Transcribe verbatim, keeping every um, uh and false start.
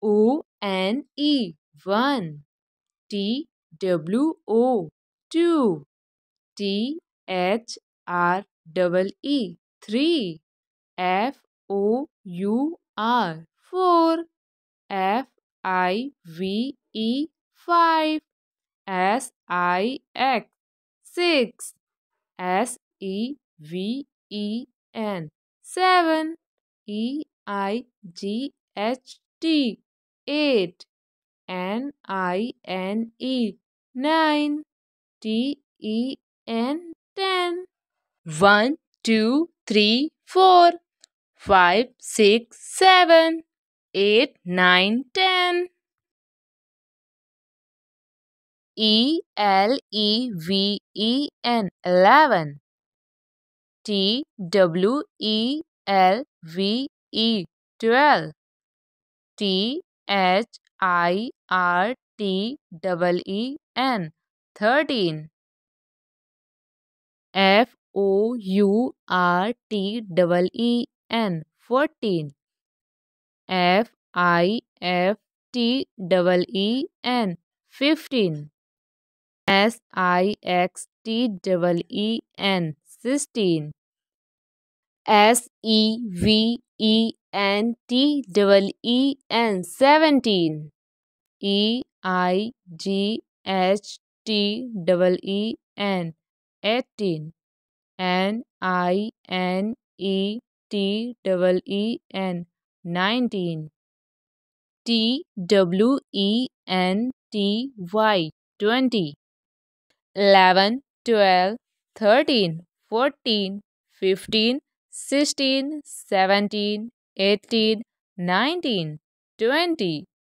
O N E, one. T W O, two. T H R E E, three. F O U R, four. F I V E, five. S I X, six. S E V E N, seven. E I G H T, eight. N I N E, nine. T E N, ten. one, two, three, four, five, six, seven, eight, nine, ten. E L E V E N, eleven. T W E L V E, twelve. T H I R T E E N, thirteen. F O U R T E E N, fourteen. F I F T E E N, fifteen. S I X T E E N, sixteen. S E V E N T E E N, seventeen. E I G H T E E N, eighteen. N I N E T E E N, nineteen. T W E N T Y, twenty. eleven, twelve, thirteen, fourteen, fifteen, sixteen, seventeen, eighteen, nineteen, twenty.